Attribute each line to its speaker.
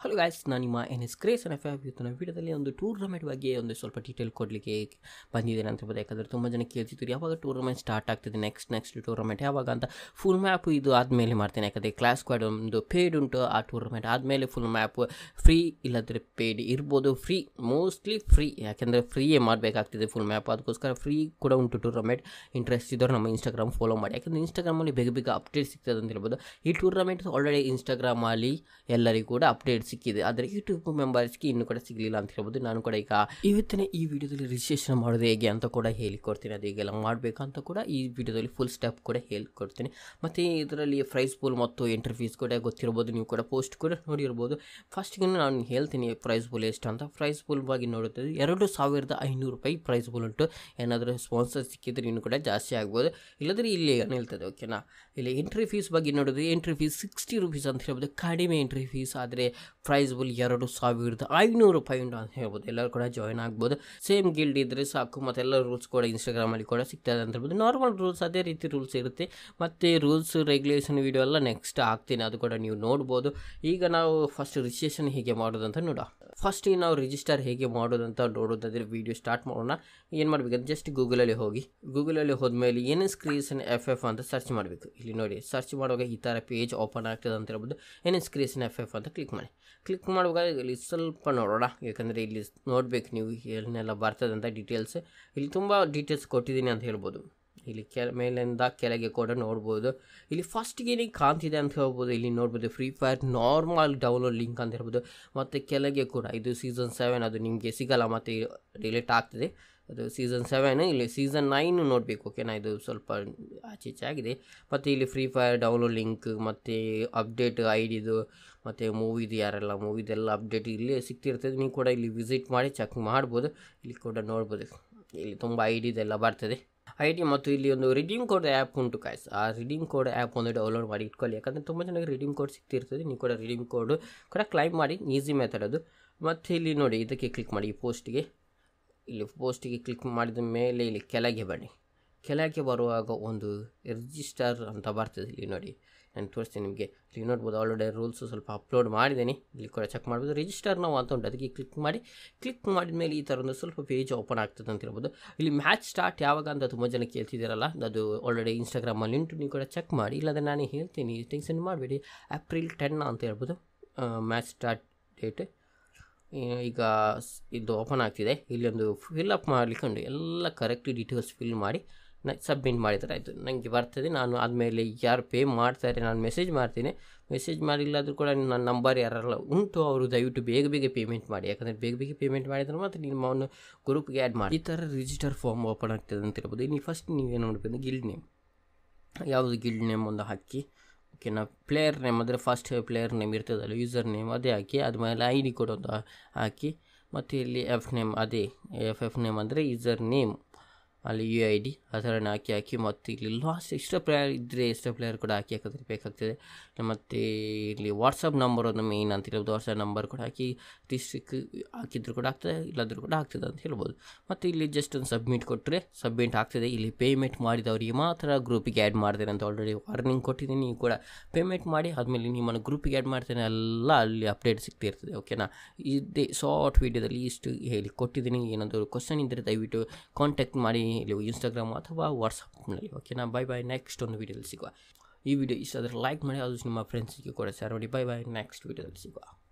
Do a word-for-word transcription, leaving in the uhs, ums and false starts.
Speaker 1: Hello guys, ನಾನು ನಿಮ್ಮ nscreation F F ಇವತ್ತಿನ ವಿಡಿಯೋದಲ್ಲಿ ಒಂದು ಟೂರ್ನಮೆಂಟ್ ಬಗ್ಗೆ ಒಂದು ಸ್ವಲ್ಪ ಡೀಟೇಲ್ ಕೊಡಲಿಕ್ಕೆ ಬಂದಿದ್ದೇನೆ ಅಂತ ಹೇಳ್ಬೋದು. ಯಾಕಂದರೆ ತುಂಬ ಜನ ಕೇಳ್ತಿದ್ರು ಯಾವಾಗ ಟೂರ್ನಮೆಂಟ್ ಸ್ಟಾರ್ಟ್ ಆಗ್ತದೆ, ನೆಕ್ಸ್ಟ್ ನೆಕ್ಸ್ಟ್ ಟೂರ್ನಮೆಂಟ್ ಯಾವಾಗ ಅಂತ. ಫುಲ್ ಮ್ಯಾಪು ಇದು ಆದಮೇಲೆ ಮಾಡ್ತೇನೆ, ಯಾಕಂದರೆ ಕ್ಲಾಸ್ ಸ್ಕ್ವಾಡ್ ಒಂದು ಪೇಯ್ಡ್ ಉಂಟು. ಆ ಟೂರ್ನಮೆಂಟ್ ಆದಮೇಲೆ ಫುಲ್ ಮ್ಯಾಪು ಫ್ರೀ ಇಲ್ಲದ್ರೆ ಪೇಯ್ಡ್ ಇರ್ಬೋದು. ಫ್ರೀ, ಮೋಸ್ಟ್ಲಿ ಫ್ರೀ, ಯಾಕೆಂದರೆ ಫ್ರೀಯೇ ಮಾಡಬೇಕಾಗ್ತದೆ ಫುಲ್ ಮ್ಯಾಪ್. ಅದಕ್ಕೋಸ್ಕರ ಫ್ರೀ ಕೂಡ ಉಂಟು ಟೂರ್ನಮೆಂಟ್. ಇಂಟ್ರೆಸ್ಟ್ ಇದ್ದವರು ನಮ್ಮ ಇನ್ಸ್ಟಾಗ್ರಾಮ್ ಫಾಲೋ ಮಾಡಿ, ಯಾಕಂದರೆ ಇನ್ಸ್ಟಾಗ್ರಾಮಲ್ಲಿ ಬೇಗ ಬೇಗ ಅಪ್ಡೇಟ್ ಸಿಗ್ತದೆ ಅಂತ ಹೇಳ್ಬೋದು. ಈ ಟೂರ್ನಮೆಂಟ್ ಆಲ್ರೆಡಿ ಇನ್ಸ್ಟಾಗ್ರಾಮಲ್ಲಿ ಎಲ್ಲರಿಗೂ ಕೂಡ ಅಪ್ಡೇಟ್ ಸಿಕ್ಕಿದೆ, ಆದರೆ ಯೂಟ್ಯೂಬ್ ಮೆಂಬರ್ಸ್ಗೆ ಇನ್ನೂ ಕೂಡ ಸಿಗಲಿಲ್ಲ ಅಂತ ಹೇಳ್ಬೋದು. ನಾನು ಕೂಡ ಈಗ ಇವತ್ತಿನ ಈ ವಿಡಿಯೋದಲ್ಲಿ ರಿಜಿಸ್ಟ್ರೇಷನ್ ಮಾಡೋದು ಹೇಗೆ ಅಂತ ಕೂಡ ಹೇಳಿಕೊಡ್ತೀನಿ. ಅದು ಹೇಗೆಲ್ಲ ಮಾಡಬೇಕಂತ ಕೂಡ ಈ ವಿಡಿಯೋದಲ್ಲಿ ಫುಲ್ ಸ್ಟೆಪ್ ಕೂಡ ಹೇಳಿಕೊಡ್ತೀನಿ. ಮತ್ತು ಇದರಲ್ಲಿ ಪ್ರೈಸ್ ಪೂಲ್ ಮತ್ತು ಎಂಟ್ರಿ ಫೀಸ್ ಕೂಡ ಗೊತ್ತಿರ್ಬೋದು, ನೀವು ಕೂಡ ಪೋಸ್ಟ್ ಕೂಡ ನೋಡಿರ್ಬೋದು. ಫಸ್ಟಿಗೆ ನಾನು ಹೇಳ್ತೀನಿ ಪ್ರೈಸ್ ಪೂಲ್ ಎಷ್ಟು ಅಂತ. ಪ್ರೈಸ್ ಪೂಲ್ ಬಗ್ಗೆ ನೋಡುತ್ತದೆ ಎರಡು ಸಾವಿರದ ಐನೂರು ರೂಪಾಯಿ ಪ್ರೈಸ್ ಪೂಲ್ ಉಂಟು. ಏನಾದರೂ ಸ್ಪಾನ್ಸರ್ ಸಿಕ್ಕಿದ್ರೆ ಇನ್ನೂ ಕೂಡ ಜಾಸ್ತಿ ಆಗ್ಬೋದು, ಇಲ್ಲದ್ರೆ ಇಲ್ಲಿ ಏನು ಹೇಳ್ತದೆ ಓಕೆನಾ. ಇಲ್ಲಿ ಎಂಟ್ರಿ ಫೀಸ್ ಬಗ್ಗೆ ನೋಡಿದ್ರೆ ಎಂಟ್ರಿ ಫೀಸ್ ಸಿಕ್ಸ್ಟಿ ರುಪೀಸ್ ಅಂತ ಹೇಳ್ಬೋದು, ಕಡಿಮೆ ಎಂಟ್ರಿ ಫೀಸ್. ಆದರೆ ಪ್ರೈಸ್ ಪೂಲ್ ಎರಡು ಸಾವಿರದ ಐನೂರು ರೂಪಾಯಿ ಉಂಟು ಅಂತ ಹೇಳ್ಬೋದು. ಎಲ್ಲರೂ ಕೂಡ ಜಾಯ್ನ್ ಆಗ್ಬೋದು. ಸೇಮ್ ಗಿಲ್ಡ್ ಇದ್ದರೆ ಸಾಕು, ಮತ್ತು ಎಲ್ಲ ರೂಲ್ಸ್ ಕೂಡ ಇನ್ಸ್ಟಾಗ್ರಾಮಲ್ಲಿ ಕೂಡ ಸಿಗ್ತದೆ ಅಂತ ಹೇಳ್ಬೋದು. ನಾರ್ಮಲ್ ರೂಲ್ಸ್ ಅದೇ ರೀತಿ ರೂಲ್ಸ್ ಇರುತ್ತೆ. ಮತ್ತು ರೂಲ್ಸ್ ರೆಗ್ಯುಲೇಷನ್ ವೀಡಿಯೋ ಎಲ್ಲ ನೆಕ್ಸ್ಟ್ ಆಗ್ತೀನಿ, ಅದು ಕೂಡ ನೀವು ನೋಡ್ಬೋದು. ಈಗ ನಾವು ಫಸ್ಟ್ ರಿಜಿಸ್ಟ್ರೇಷನ್ ಹೇಗೆ ಮಾಡೋದು ಅಂತ ನೋಡುವ. ಫಸ್ಟಿಗೆ ನಾವು ರಿಜಿಸ್ಟರ್ ಹೇಗೆ ಮಾಡೋದಂತ ನೋಡೋದಾದರೆ ವಿಡಿಯೋ ಸ್ಟಾರ್ಟ್ ಮಾಡೋಣ. ಏನು ಮಾಡಬೇಕಂದ್ರೆ ಜಸ್ಟ್ ಗೂಗಲಲ್ಲಿ ಹೋಗಿ, ಗೂಗಲಲ್ಲಿ ಹೋದ್ಮೇಲೆ nscreation ಎಫ್ ಎಫ್ ಅಂತ ಸರ್ಚ್ ಮಾಡಬೇಕು. ಇಲ್ಲಿ ನೋಡಿ, ಸರ್ಚ್ ಮಾಡುವಾಗ ಈ ಥರ ಪೇಜ್ ಓಪನ್ ಆಗ್ತದೆ ಅಂತ ಹೇಳ್ಬೋದು. nscreation ಎಫ್ ಎಫ್ ಅಂತ ಕ್ಲಿಕ್ ಮಾಡಿ. ಕ್ಲಿಕ್ ಮಾಡುವಾಗ ಇಲ್ಲಿ ಸ್ವಲ್ಪ ನೋಡೋಣ, ಯಾಕಂದರೆ ಇಲ್ಲಿ ನೋಡಬೇಕು ನೀವು ಏನೆಲ್ಲ ಬರ್ತದೆ ಅಂತ ಡೀಟೇಲ್ಸ್. ಇಲ್ಲಿ ತುಂಬ ಡೀಟೇಲ್ಸ್ ಕೊಟ್ಟಿದ್ದೀನಿ ಅಂತ ಹೇಳ್ಬೋದು. ಇಲ್ಲಿ ಕೆ ಮೇಲಿಂದ ಕೆಳಗೆ ಕೂಡ ನೋಡ್ಬೋದು. ಇಲ್ಲಿ ಫಸ್ಟ್ಗೆ ಏನಿಗೆ ಕಾಣ್ತಿದೆ ಅಂತ ಹೇಳ್ಬೋದು. ಇಲ್ಲಿ ನೋಡ್ಬೋದು Free Fire normal download link ಅಂತ ಹೇಳ್ಬೋದು. ಮತ್ತು ಕೆಳಗೆ ಕೂಡ ಇದು ಸೀಸನ್ ಸೆವೆನ್, ಅದು ನಿಮಗೆ ಸಿಗಲ್ಲ, ಮತ್ತು ಡಿಲೀಟ್ ಆಗ್ತದೆ. ಅದು ಸೀಸನ್ ಸೆವೆನ್, ಇಲ್ಲಿ ಸೀಸನ್ ನೈನು ನೋಡಬೇಕು ಓಕೆನಾ. ಇದು ಸ್ವಲ್ಪ ಆಚೆ ಈಚೆ ಆಗಿದೆ. ಮತ್ತು ಇಲ್ಲಿ ಫ್ರೀ ಫೈರ್ ಡೌನ್ಲೋಡ್ ಲಿಂಕ್ ಮತ್ತು ಅಪ್ಡೇಟ್ ಐ ಡಿದು ಮತ್ತು ಮೂವಿದು ಯಾರೆಲ್ಲ ಮೂವಿದೆಲ್ಲ ಅಪ್ಡೇಟ್ ಇಲ್ಲೇ ಸಿಗ್ತಿರ್ತದೆ. ನೀವು ಕೂಡ ಇಲ್ಲಿ ವಿಸಿಟ್ ಮಾಡಿ ಚೆಕ್ ಮಾಡ್ಬೋದು. ಇಲ್ಲಿ ಕೂಡ ನೋಡ್ಬೋದು, ಇಲ್ಲಿ ತುಂಬ ಐ ಡಿದೆಲ್ಲ ಬರ್ತದೆ ಐ ಡಿ. ಮತ್ತು ಇಲ್ಲಿ ಒಂದು ರಿಡೀಮ್ ಕೋಡ್ ಆ್ಯಪ್ ಉಂಟು ಕಾಯ್ಸ್. ಆ ರಿಡೀಮ್ ಕೋಡ್ ಆ್ಯಪ್ ಒಂದು ಡೌನ್ಲೋಡ್ ಮಾಡಿ ಇಟ್ಕೊಳ್ಳಿ, ಯಾಕಂದರೆ ತುಂಬ ಜನಕ್ಕೆ ರಿಡೀಮ್ ಕೋಡ್ ಸಿಗ್ತಿರ್ತದೆ. ನೀವು ಕೂಡ ರಿಡೀಮ್ ಕೋಡ್ ಕೂಡ ಕ್ಲೈಮ್ ಮಾಡಿ, ಈಸಿ ಮೆಥಡ್ ಅದು. ಮತ್ತು ಇಲ್ಲಿ ನೋಡಿ, ಇದಕ್ಕೆ ಕ್ಲಿಕ್ ಮಾಡಿ, ಈ ಪೋಸ್ಟಿಗೆ ಇಲ್ಲಿ ಪೋಸ್ಟಿಗೆ ಕ್ಲಿಕ್ ಮಾಡಿದ ಮೇಲೆ ಇಲ್ಲಿ ಕೆಳಗೆ ಬನ್ನಿ. ಕೆಳಗೆ ಬರುವಾಗ ಒಂದು ರಿಜಿಸ್ಟರ್ ಅಂತ ಬರ್ತದೆ. ಇಲ್ಲಿ ನೋಡಿ, ನಾನು ತೋರಿಸ್ತೀನಿ ನಿಮಗೆ. ಇಲ್ಲಿ ನೋಡ್ಬೋದು ಆಲ್ರೆಡಿ ರೂಲ್ಸು ಸ್ವಲ್ಪ ಅಪ್ಲೋಡ್ ಮಾಡಿದ್ದೀನಿ. ಇಲ್ಲಿ ಕೂಡ ಚೆಕ್ ಮಾಡ್ಬೋದು. ರಿಜಿಸ್ಟರ್ ನಾವು ಅಂತ ಉಂಟು, ಅದಕ್ಕೆ ಕ್ಲಿಕ್ ಮಾಡಿ. ಕ್ಲಿಕ್ ಮಾಡಿದ ಮೇಲೆ ಈ ಥರ ಒಂದು ಸ್ವಲ್ಪ ಪೇಜ್ ಓಪನ್ ಆಗ್ತದೆ ಅಂತ ಹೇಳ್ಬೋದು. ಇಲ್ಲಿ ಮ್ಯಾಚ್ ಸ್ಟಾರ್ಟ್ ಯಾವಾಗ ಅಂತ ತುಂಬ ಜನ ಕೇಳ್ತಿದ್ದೀರಲ್ಲ, ಅದು ಆಲ್ರೆಡಿ ಇನ್ಸ್ಟಾಗ್ರಾಮಲ್ಲಿ ಉಂಟು, ನೀವು ಕೂಡ ಚೆಕ್ ಮಾಡಿ. ಇಲ್ಲಾಂದರೆ ನಾನು ಹೇಳ್ತೀನಿ, ಟೆನ್ಷನ್ ಮಾಡಬೇಡಿ. ಏಪ್ರಿಲ್ ಟೆನ್ ಅಂತ ಹೇಳ್ಬೋದು ಮ್ಯಾಚ್ ಸ್ಟಾರ್ಟ್ ಡೇಟ್. ಈಗ ಇದು ಓಪನ್ ಆಗ್ತಿದೆ. ಇಲ್ಲೊಂದು ಫಿಲ್ಅಪ್ ಮಾಡಲಿಕ್ಕೆ ಉಂಟು, ಎಲ್ಲ ಕರೆಕ್ಟ್ ಡೀಟೇಲ್ಸ್ ಫಿಲ್ ಮಾಡಿ ನ ಸಬ್ಮಿಟ್ ಮಾಡಿದರೆ ಆಯಿತು, ನನಗೆ ಬರ್ತದೆ. ನಾನು ಆದಮೇಲೆ ಯಾರು ಪೇ ಮಾಡ್ತಾರೆ ನಾನು ಮೆಸೇಜ್ ಮಾಡ್ತೀನಿ. ಮೆಸೇಜ್ ಮಾಡಿಲ್ಲಾದರೂ ಕೂಡ ನನ್ನ ನಂಬರ್ ಯಾರೆಲ್ಲ ಉಂಟು ಅವರು ದಯವಿಟ್ಟು ಬೇಗ ಬೇಗ ಪೇಮೆಂಟ್ ಮಾಡಿ, ಯಾಕಂದರೆ ಬೇಗ ಬೇಗ ಪೇಮೆಂಟ್ ಮಾಡಿದ್ರೆ ಮತ್ತು ನಿಮ್ಮನ್ನು ಗ್ರೂಪ್ಗೆ ಆ್ಯಡ್ ಮಾಡಿ. ಈ ಥರ ರಿಜಿಸ್ಟರ್ ಫಾರ್ಮ್ ಓಪನ್ ಆಗ್ತದೆ ಅಂತ ಹೇಳ್ಬೋದು. ಇನ್ನು ಫಸ್ಟ್ ನೀವೇನು ನೋಡ್ಬೇಕು, ಗಿಲ್ಡ್ ನೇಮ್, ಯಾವುದು ಗಿಲ್ಡ್ ನೇಮ್ ಒಂದು ಹಾಕಿ ಓಕೆನಾ. ಪ್ಲೇಯರ್ ನೇಮ್ ಅಂದರೆ ಫಸ್ಟ್ ಪ್ಲೇಯರ್ ನೇಮ್ ಇರ್ತದಲ್ಲ, ಯೂಸರ್ ನೇಮ್ ಅದೇ ಹಾಕಿ. ಆದಮೇಲೆ ಐ ಡಿ ಕೂಡ ಒಂದು ಹಾಕಿ. ಮತ್ತು ಇಲ್ಲಿ ಎಫ್ ನೇಮ್ ಅದೇ ಎಫ್ ಎಫ್ ನೇಮ್ ಅಂದರೆ ಯೂಸರ್ ನೇಮ್, ಅಲ್ಲಿ ಯು ಐ ಡಿ ಆ ಥರ ಹಾಕಿ ಹಾಕಿ. ಮತ್ತು ಇಲ್ಲಿ ಲಾಸ್ಟ್ ಎಕ್ಸ್ಟ್ರಾ ಪ್ಲೇಯರ್ ಇದ್ದರೆ ಎಕ್ಸ್ಟ್ರಾ ಪ್ಲೇಯರ್ ಕೂಡ ಹಾಕಿ ಹಾಕಿದ್ರೆ ಬೇಕಾಗ್ತದೆ. ಮತ್ತು ಇಲ್ಲಿ ವಾಟ್ಸಪ್ ನಂಬರ್ ಒಂದು ಮೇಯ್ನ್ ಅಂತ ಹೇಳ್ಬೋದು. ವಾಟ್ಸಪ್ ನಂಬರ್ ಕೂಡ ಹಾಕಿ ಡಿಸ್ಟ್ರಿಕ್ ಹಾಕಿದ್ರು ಕೂಡ ಆಗ್ತದೆ, ಇಲ್ಲಾದರೂ ಕೂಡ ಆಗ್ತದೆ ಅಂತ ಹೇಳ್ಬೋದು. ಮತ್ತು ಇಲ್ಲಿ ಜಸ್ಟ್ ಒಂದು ಸಬ್ಮಿಟ್ ಕೊಟ್ಟರೆ ಸಬ್ಮಿಟ್ ಆಗ್ತದೆ. ಇಲ್ಲಿ ಪೇಮೆಂಟ್ ಮಾಡಿದವರಿಗೆ ಮಾತ್ರ ಗ್ರೂಪಿಗೆ ಆ್ಯಡ್ ಮಾಡ್ತೇನೆ ಅಂತ ಆಲ್ರೆಡಿ ವಾರ್ನಿಂಗ್ ಕೊಟ್ಟಿದ್ದೀನಿ. ನೀವು ಕೂಡ ಪೇಮೆಂಟ್ ಮಾಡಿ ಆದಮೇಲೆ ನಿಮ್ಮನ್ನು ಗ್ರೂಪಿಗೆ ಆ್ಯಡ್ ಮಾಡ್ತೇನೆ, ಎಲ್ಲ ಅಲ್ಲಿ ಅಪ್ಡೇಟ್ ಸಿಗ್ತಿರ್ತದೆ ಓಕೆನಾ. ಇದೇ ಶಾರ್ಟ್ ವೀಡಿಯೋದಲ್ಲಿ ಇಷ್ಟು ಹೇಳಿ ಕೊಟ್ಟಿದ್ದೀನಿ. ಏನಾದರೂ ಕ್ವಶನ್ ಇದ್ದರೆ ದಯವಿಟ್ಟು ಕಾಂಟ್ಯಾಕ್ಟ್ ಮಾಡಿ ಇಲ್ಲಿ ಇನ್ಸ್ಟಾಗ್ರಾಮ್ ಅಥವಾ ವಾಟ್ಸಪ್ನಲ್ಲಿ ಓಕೆನಾ. ಬೈ ಬೈ, ನೆಕ್ಸ್ಟ್ ಒಂದು ವೀಡಿಯೋದಲ್ಲಿ ಸಿಗುವ. ಈ ವಿಡಿಯೋ ಇಷ್ಟ ಆದರೆ ಲೈಕ್ ಮಾಡಿ, ಅದು ನಿಮ್ಮ ಫ್ರೆಂಡ್ಸಿಗೆ ಕೂಡ ಶೇರ್ ಮಾಡಿ. ಬೈ ಬೈ, ನೆಕ್ಸ್ಟ್ ವೀಡಿಯೋದಲ್ಲಿ ಸಿಗುವ.